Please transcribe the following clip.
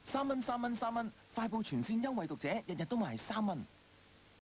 3蚊3蚊3蚊，快報全線優惠讀者日日都賣3蚊。